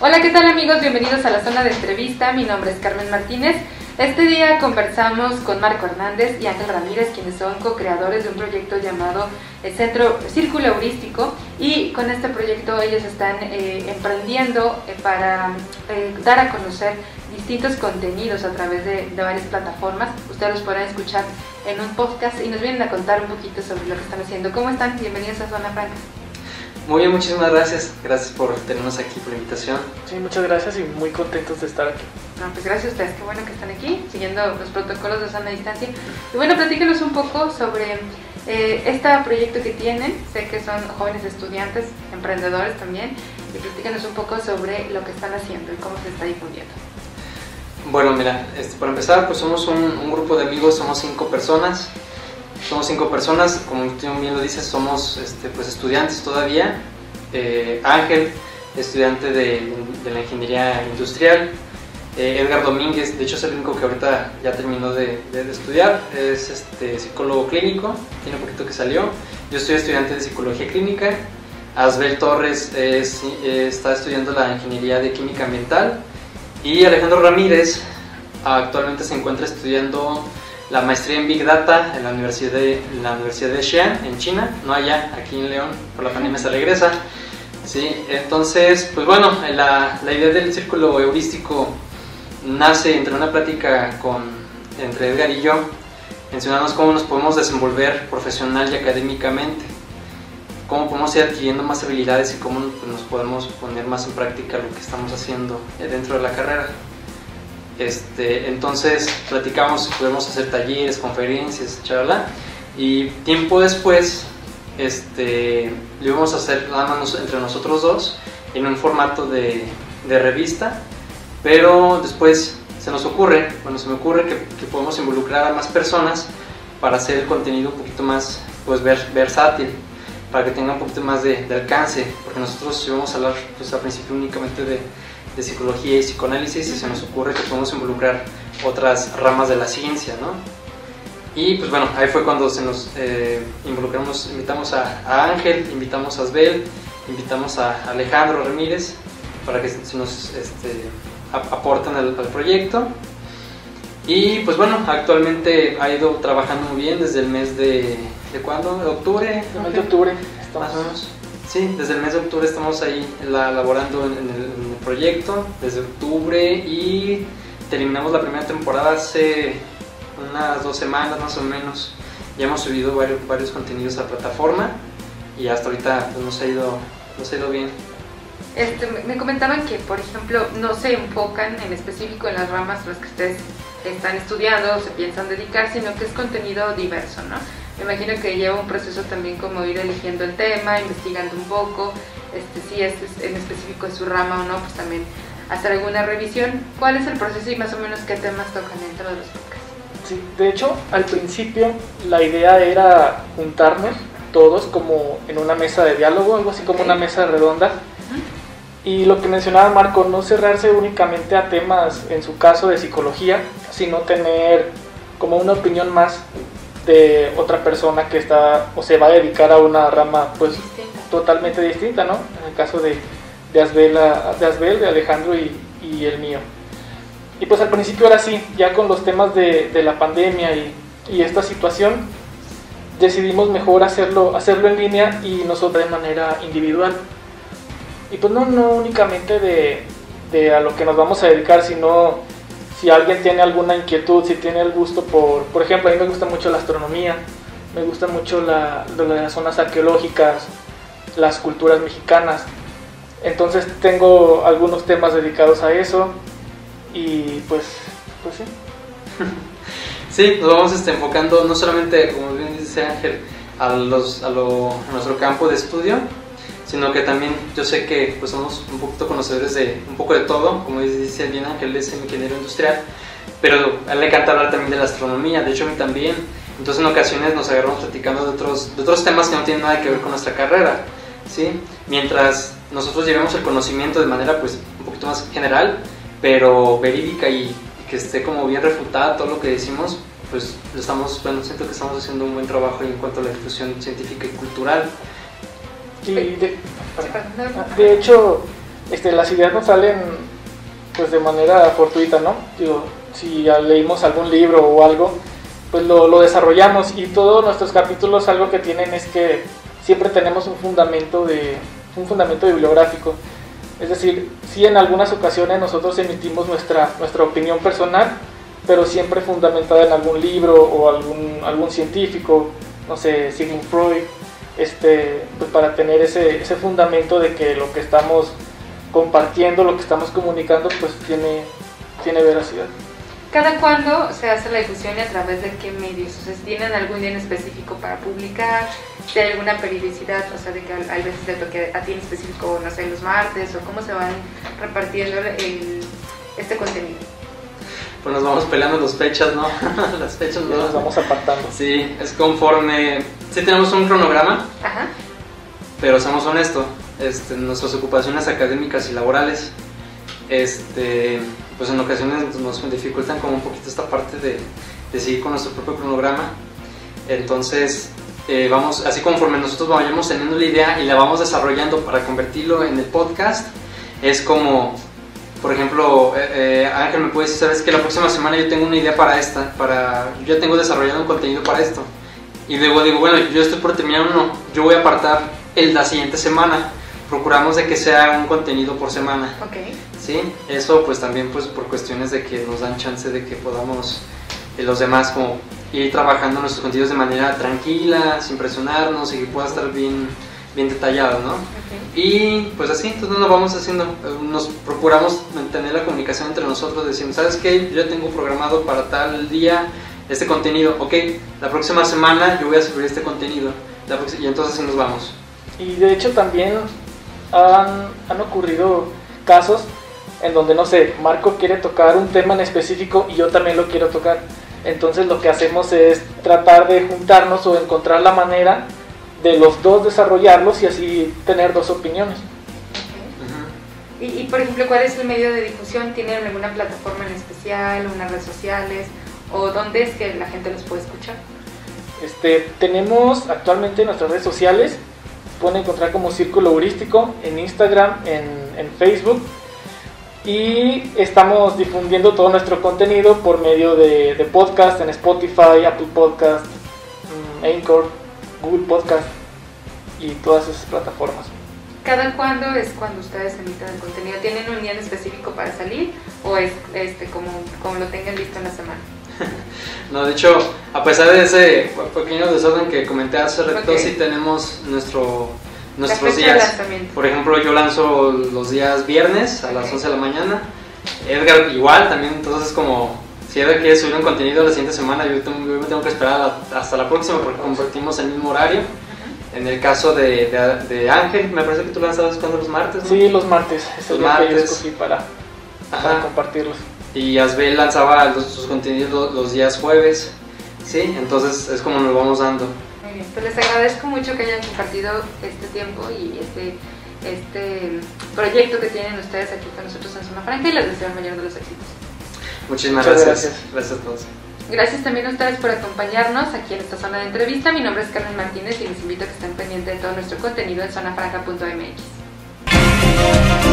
Hola, ¿qué tal amigos? Bienvenidos a la zona de entrevista. Mi nombre es Carmen Martínez. Este día conversamos con Marco Hernández y Ángel Ramírez, quienes son co-creadores de un proyecto llamado el Círculo Heurístico, y con este proyecto ellos están emprendiendo para dar a conocer distintos contenidos a través de varias plataformas. Ustedes los podrán escuchar en un podcast y nos vienen a contar un poquito sobre lo que están haciendo. ¿Cómo están? Bienvenidos a Zona Franca. Muy bien, muchísimas gracias. Gracias por tenernos aquí, por la invitación. Sí, muchas gracias y muy contentos de estar aquí. No, pues gracias a ustedes, qué bueno que están aquí, siguiendo los protocolos de sana distancia. Y bueno, platíquenos un poco sobre este proyecto que tienen. Sé que son jóvenes estudiantes, emprendedores también, y platíquenos un poco sobre lo que están haciendo y cómo se está difundiendo. Bueno, mira, para empezar, pues somos un grupo de amigos, somos 5 personas. Somos 5 personas, como tú bien lo dices, somos pues estudiantes todavía. Ángel, estudiante de la ingeniería industrial. Edgar Domínguez, de hecho es el único que ahorita ya terminó de estudiar, es psicólogo clínico, tiene un poquito que salió. Yo soy estudiante de psicología clínica. Asbel Torres está estudiando la ingeniería de química ambiental. Y Alejandro Ramírez actualmente se encuentra estudiando la maestría en Big Data en la Universidad de Xi'an, en China, no allá, aquí en León, por la pandemia se regresa. Sí, entonces, pues bueno, la idea del círculo heurístico nace entre una plática entre Edgar y yo, mencionarnos cómo nos podemos desenvolver profesional y académicamente, cómo podemos ir adquiriendo más habilidades y cómo nos podemos poner más en práctica lo que estamos haciendo dentro de la carrera. Entonces platicamos, podemos hacer talleres, conferencias, charla, y tiempo después lo íbamos a hacer nada más entre nosotros dos en un formato de revista, pero después se me ocurre que podemos involucrar a más personas para hacer el contenido un poquito más pues versátil, para que tenga un poquito más de alcance, porque nosotros íbamos a hablar pues al principio únicamente de psicología y psicoanálisis, y se nos ocurre que podemos involucrar otras ramas de la ciencia, ¿no? Y pues bueno, ahí fue cuando nos involucramos, invitamos a Ángel, invitamos a Asbel, invitamos a Alejandro Ramírez para que se nos aporten al proyecto. Y pues bueno, actualmente ha ido trabajando muy bien desde el mes de ¿cuándo? ¿De octubre? El mes de octubre más o menos. Sí, desde el mes de octubre estamos ahí laborando en el proyecto, desde octubre, y terminamos la primera temporada hace unas 2 semanas más o menos. Ya hemos subido varios contenidos a la plataforma y hasta ahorita pues, nos ha ido bien. Me comentaban que, por ejemplo, no se enfocan en específico en las ramas a las que ustedes están estudiando o se piensan dedicar, sino que es contenido diverso, ¿no? Me imagino que lleva un proceso también como ir eligiendo el tema, investigando un poco, si es en específico de su rama o no, pues también hacer alguna revisión. ¿Cuál es el proceso y más o menos qué temas tocan dentro de los podcasts? Sí, de hecho, al principio la idea era juntarnos todos como en una mesa de diálogo, algo así como una mesa redonda. Y lo que mencionaba Marco, no cerrarse únicamente a temas, en su caso de psicología, sino tener como una opinión más de otra persona que está o se va a dedicar a una rama pues totalmente distinta, ¿no? En el caso de Asbel, de Alejandro y el mío. Y pues al principio era así, ya con los temas de la pandemia y esta situación, decidimos mejor hacerlo en línea y nosotros de manera individual. Y pues no únicamente de a lo que nos vamos a dedicar, sino si alguien tiene alguna inquietud, si tiene el gusto por ejemplo, a mí me gusta mucho la astronomía, me gusta mucho las zonas arqueológicas, las culturas mexicanas, entonces tengo algunos temas dedicados a eso y pues sí. Sí, nos vamos enfocando no solamente, como bien dice Ángel, a nuestro campo de estudio, sino que también yo sé que pues somos un poquito conocedores de un poco de todo, como dice bien Ángel, es ingeniero industrial, pero a él le encanta hablar también de la astronomía, de hecho a mí también. Entonces en ocasiones nos agarramos platicando de otros temas que no tienen nada que ver con nuestra carrera, ¿sí? Mientras nosotros llevemos el conocimiento de manera pues un poquito más general, pero verídica, y que esté como bien refutada todo lo que decimos, pues siento que estamos haciendo un buen trabajo en cuanto a la difusión científica y cultural. Y de hecho, las ideas nos salen pues de manera fortuita, ¿no? Digo, si ya leímos algún libro o algo, pues lo desarrollamos, y todos nuestros capítulos algo que tienen es que siempre tenemos un fundamento bibliográfico. Es decir, sí, en algunas ocasiones nosotros emitimos nuestra opinión personal, pero siempre fundamentada en algún libro o algún científico, no sé, Sigmund Freud, pues para tener ese fundamento de que lo que estamos compartiendo, lo que estamos comunicando, pues tiene veracidad. ¿Cada cuándo se hace la difusión y a través de qué medios? O sea, si ¿tienen algún día en específico para publicar? ¿Si hay alguna periodicidad? O sea, de que hay veces te toque a ti en específico, no sé, los martes, o cómo se van repartiendo este contenido. Pues nos vamos peleando las fechas, ¿no? Las fechas ya nos vamos apartando. Sí, es conforme. Sí, tenemos un cronograma. Ajá. Pero seamos honestos, nuestras ocupaciones académicas y laborales, pues en ocasiones nos dificultan como un poquito esta parte de seguir con nuestro propio cronograma. Entonces vamos, así conforme nosotros vayamos teniendo la idea y la vamos desarrollando para convertirlo en el podcast, es como, por ejemplo, Ángel me puede decir, sabes que la próxima semana yo tengo una idea yo ya tengo desarrollado un contenido para esto, y luego digo, bueno, yo estoy por terminar uno, yo voy a apartar la siguiente semana. Procuramos de que sea un contenido por semana. Okay. Sí, eso pues también pues por cuestiones de que nos dan chance de que podamos los demás como ir trabajando nuestros contenidos de manera tranquila, sin presionarnos, y que pueda estar bien detallado, ¿no? Okay. Y pues así, entonces nos vamos haciendo, nos procuramos mantener la comunicación entre nosotros, decimos, ¿sabes qué? Yo ya tengo programado para tal día este contenido, ok, la próxima semana yo voy a subir este contenido, y entonces así nos vamos. Y de hecho también han ocurrido casos en donde, no sé, Marco quiere tocar un tema en específico y yo también lo quiero tocar. Entonces lo que hacemos es tratar de juntarnos o encontrar la manera de los dos desarrollarlos y así tener dos opiniones. Okay. Y por ejemplo, ¿cuál es el medio de difusión? ¿Tienen alguna plataforma en especial, unas redes sociales, o dónde es que la gente los puede escuchar? Tenemos actualmente nuestras redes sociales. Pueden encontrar como Círculo Heurístico en Instagram, en Facebook, y estamos difundiendo todo nuestro contenido por medio de podcast en Spotify, Apple Podcast, Anchor, Google Podcast y todas esas plataformas. ¿Cada cuándo es cuando ustedes emiten el contenido? ¿Tienen un día en específico para salir o es como lo tengan listo en la semana? No, de hecho, a pesar de ese pequeño desorden que comenté hace rato, okay, sí tenemos nuestros días. Por ejemplo, yo lanzo los días viernes a las 11 de la mañana. Edgar igual, también, entonces como si Edgar quiere subir un contenido la siguiente semana, yo me tengo que esperar hasta la próxima porque compartimos el mismo horario. En el caso de Ángel, me parece que tú lanzabas cuando los martes, ¿no? Sí, los martes, es el día que yo escogí para compartirlos. Y Asbel lanzaba sus contenidos los días jueves, ¿sí? Entonces es como nos vamos dando. Muy bien, pues les agradezco mucho que hayan compartido este tiempo y este proyecto que tienen ustedes aquí con nosotros en Zona Franca, y les deseo el mayor de los éxitos. Muchísimas gracias. Gracias a todos. Gracias también a ustedes por acompañarnos aquí en esta zona de entrevista. Mi nombre es Carmen Martínez y les invito a que estén pendientes de todo nuestro contenido en zonafranca.mx.